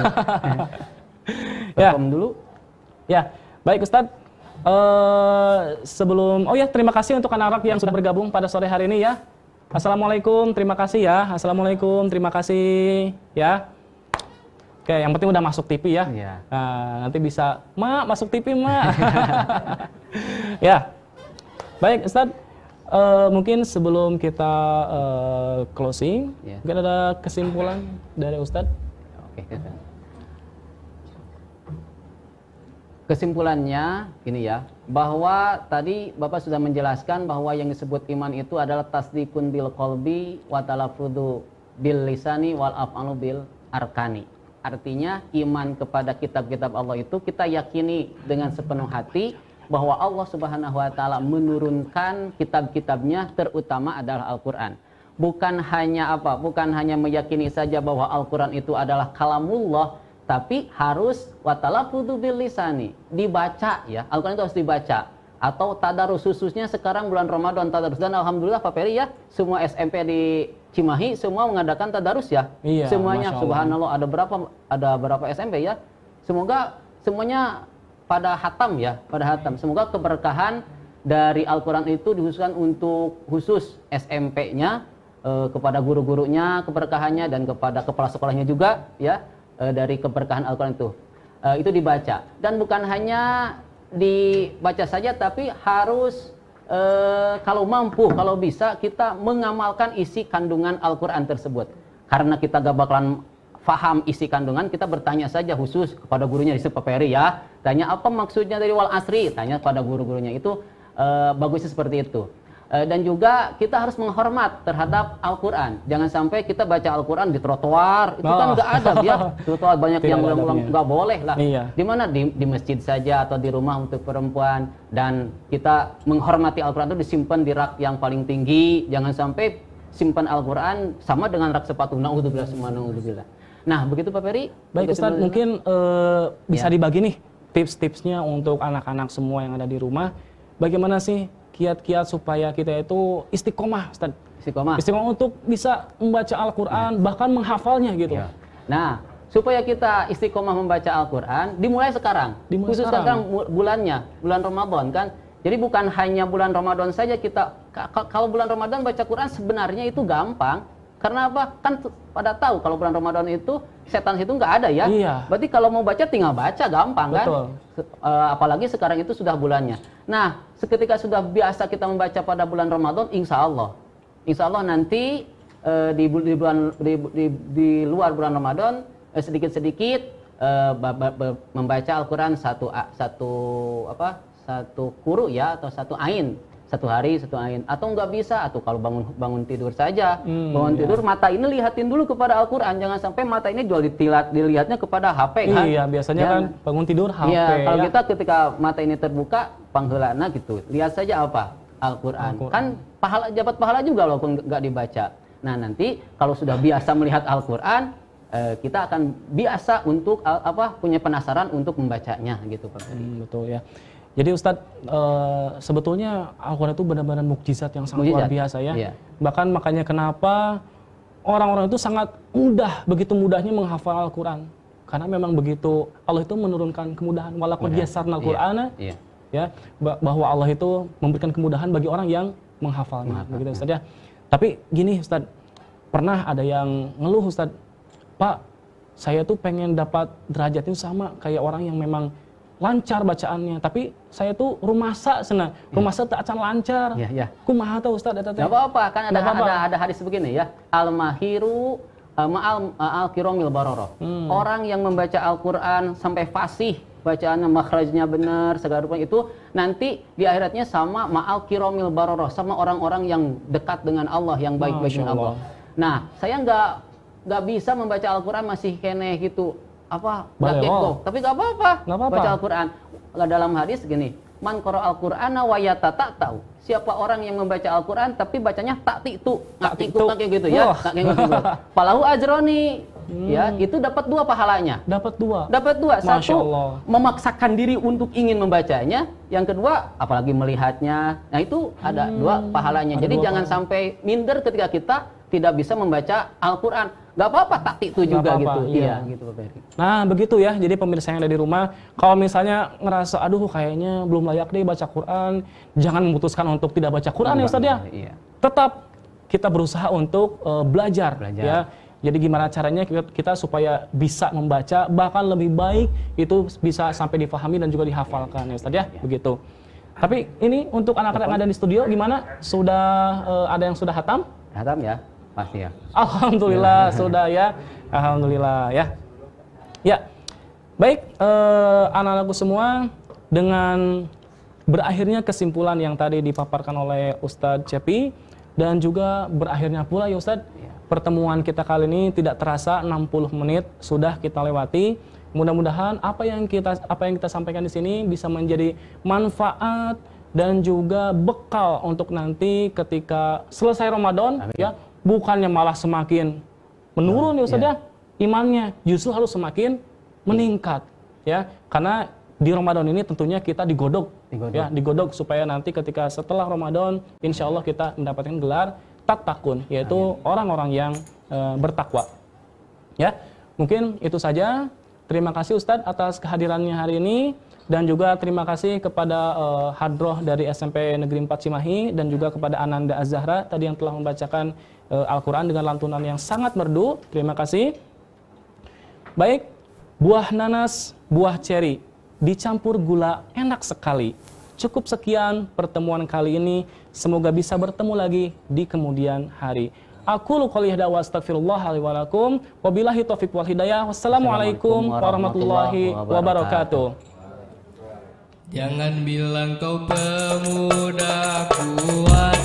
Ya. dulu. Ya, baik Ustadz. Uh, sebelum, oh ya, terima kasih untuk anak-anak yang sudah bergabung pada sore hari ini ya. Assalamualaikum, terima kasih ya. Assalamualaikum, terima kasih ya. Oke, yang penting udah masuk T V ya. Iya. Nah, nanti bisa, Mak, masuk T V, Mak. Ya, baik Ustadz. Uh, mungkin sebelum kita uh, closing, Ya. mungkin ada kesimpulan dari Ustadz. Oke, kita. Kesimpulannya ini ya, bahwa tadi Bapak sudah menjelaskan bahwa yang disebut iman itu adalah tasdikun bil qalbi wa talaffudu bil lisani wal af'alu bil arkani. Artinya iman kepada kitab-kitab Allah itu kita yakini dengan sepenuh hati bahwa Allah Subhanahu wa taala menurunkan kitab-kitabnya, terutama adalah Al-Qur'an. Bukan hanya apa? Bukan hanya meyakini saja bahwa Al-Qur'an itu adalah kalamullah, tapi harus watalafudzu bil lisani, dibaca ya. Al-Qur'an itu harus dibaca. Atau tadarus, khususnya sekarang bulan Ramadan tadarus, dan alhamdulillah Pak Peri ya, semua S M P di Cimahi semua mengadakan tadarus ya. Iya, semuanya Masya Allah. subhanallah, ada berapa ada berapa S M P ya? Semoga semuanya pada hatam ya, pada hatam. Semoga keberkahan dari Al-Qur'an itu dikhususkan untuk khusus S M P-nya, eh, kepada guru-gurunya keberkahannya, dan kepada kepala sekolahnya juga ya. Dari keberkahan Al-Quran itu uh, itu dibaca, dan bukan hanya dibaca saja, tapi harus uh, kalau mampu, kalau bisa kita mengamalkan isi kandungan Al-Quran tersebut. Karena kita gak bakalan faham isi kandungan, kita bertanya saja khusus kepada gurunya di Pak Peri ya, tanya apa maksudnya dari wal asri, tanya pada guru-gurunya. Itu uh, bagusnya seperti itu. Dan juga kita harus menghormat terhadap Al-Quran. Jangan sampai kita baca Al-Quran di trotoar, itu oh. kan nggak ada ya. Trotoar banyak Tidak yang ulang-ulang, nggak boleh lah. Iya. Di mana? Di, di masjid saja atau di rumah untuk perempuan. Dan kita menghormati Al-Quran itu disimpan di rak yang paling tinggi. Jangan sampai simpan Al-Quran sama dengan rak sepatu. Na'udzubillah, semua na'udzubillah. Nah, begitu Pak Peri. Baik Ustadz, mungkin uh, bisa ya. dibagi nih tips-tipsnya untuk anak-anak semua yang ada di rumah. Bagaimana sih kiat-kiat supaya kita itu istiqomah, Ustaz. Istiqomah. Istiqomah untuk bisa membaca Al-Quran, nah. bahkan menghafalnya gitu. Ya. Nah, supaya kita istiqomah membaca Al-Quran, dimulai sekarang. Dimulai Khusus sekarang. sekarang bulannya, bulan Ramadan kan. Jadi bukan hanya bulan Ramadan saja kita, kalau bulan Ramadan baca Quran sebenarnya itu gampang. Karena apa? Kan pada tahu kalau bulan Ramadan itu setan itu nggak ada ya. Iya. Berarti kalau mau baca tinggal baca, gampang. Betul. Kan? Uh, apalagi sekarang itu sudah bulannya. Nah, seketika sudah biasa kita membaca pada bulan Ramadan, insya Allah, insya Allah nanti uh, di, di, bulan, di, di, di luar bulan Ramadan uh, sedikit-sedikit uh, membaca Al-Quran satu satu apa satu kuru ya, atau satu ain. Satu hari satu ain, atau nggak bisa, atau kalau bangun bangun tidur saja, hmm, bangun ya. tidur mata ini lihatin dulu kepada Al-Quran, jangan sampai mata ini jual ditilat dilihatnya kepada H P kan. Iya, biasanya jangan, kan bangun tidur H P. Iya, kalau ya. kita ketika mata ini terbuka, panghelana gitu, lihat saja apa Al-Quran. Al kan pahala, jabat pahala juga walaupun nggak dibaca. Nah nanti kalau sudah biasa melihat Al-Quran, eh, kita akan biasa untuk apa punya penasaran untuk membacanya gitu Pak. Hmm, betul ya. Jadi Ustadz, uh, sebetulnya Al-Quran itu benar-benar mukjizat yang sangat mukjizat. luar biasa ya. Iya. Bahkan makanya kenapa orang-orang itu sangat mudah, begitu mudahnya menghafal Al-Quran. Karena memang begitu Allah itu menurunkan kemudahan. Walaqad yassarnal Qur'ana, iya. ya, bahwa Allah itu memberikan kemudahan bagi orang yang menghafalnya. Begitu Ustadz ya. Tapi gini Ustadz, pernah ada yang ngeluh Ustadz, Pak, saya tuh pengen dapat derajatnya sama kayak orang yang memang lancar bacaannya, tapi saya tuh rumasa senang, rumasa tak akan lancar. Ya, ya. Kumaha tuh Ustaz eta teh? Enggak apa-apa, kan ada, apa -apa. ada ada hadis begini ya. Al-mahiru uh, ma'al uh, al-kiromil baroroh. Hmm. Orang yang membaca Al-Qur'an sampai fasih bacaannya makhrajnya benar, segala rupa itu nanti di akhiratnya sama ma'al kiromil baroroh, sama orang-orang yang dekat dengan Allah, yang baik-baik dengan Allah. Nah, saya nggak nggak bisa membaca Al-Quran masih kene gitu, apa nggak kepo, tapi nggak apa-apa baca Al-Quran. Dalam hadis gini, man qara Al-Qur'ana wa yatata tahu. Siapa orang yang membaca Al-Quran tapi bacanya tak titu, tak titu kayak gitu ya, tak kayak gitu. Falahu ajroni, hmm. ya itu dapat dua pahalanya. Dapat dua. Dapat dua. Satu memaksakan diri untuk ingin membacanya, yang kedua apalagi melihatnya. Nah itu ada hmm. dua pahalanya. Ada Jadi dua jangan pahala. sampai minder ketika kita tidak bisa membaca Al-Quran. Gak apa-apa tak titu juga gitu. Iya. iya gitu Pak Ferry. Nah begitu ya, jadi pemirsa yang ada di rumah, kalau misalnya ngerasa aduh kayaknya belum layak deh baca Quran, jangan memutuskan untuk tidak baca Quran ya Ustaz ya. Iya. Tetap kita berusaha untuk uh, belajar, belajar ya. Jadi gimana caranya kita, kita supaya bisa membaca, bahkan lebih baik itu bisa sampai difahami dan juga dihafalkan ya Ustaz ya, ya. Begitu. Tapi ini untuk anak-anak yang ada di studio gimana? Sudah uh, ada yang sudah hatam? Hatam ya. Pasti ya. Alhamdulillah sudah ya. Alhamdulillah ya. Ya. Baik, eh, anak-anakku semua, dengan berakhirnya kesimpulan yang tadi dipaparkan oleh Ustadz Cepi dan juga berakhirnya pula ya Ustadz, ya. Pertemuan kita kali ini tidak terasa enam puluh menit sudah kita lewati. Mudah-mudahan apa yang kita apa yang kita sampaikan di sini bisa menjadi manfaat dan juga bekal untuk nanti ketika selesai Ramadan. Amin. Ya. Bukannya malah semakin menurun ya Ustaz ya, imannya justru harus semakin meningkat ya, karena di Ramadan ini tentunya kita digodok, digodok. ya digodok supaya nanti ketika setelah Ramadan insya Allah kita mendapatkan gelar tattaqun, yaitu orang-orang yang e, bertakwa ya. Mungkin itu saja. Terima kasih Ustadz atas kehadirannya hari ini, dan juga terima kasih kepada uh, Hadroh dari S M P Negeri empat Cimahi dan juga kepada Ananda Az-Zahra tadi yang telah membacakan uh, Al-Quran dengan lantunan yang sangat merdu. Terima kasih. Baik, buah nanas, buah ceri dicampur gula enak sekali. Cukup sekian pertemuan kali ini. Semoga bisa bertemu lagi di kemudian hari. Aku qouli hadza wa astaghfirullah li wa lakum. Wabillahi taufiq wal hidayah. Wassalamualaikum warahmatullahi wabarakatuh. Jangan bilang kau pemuda kuat.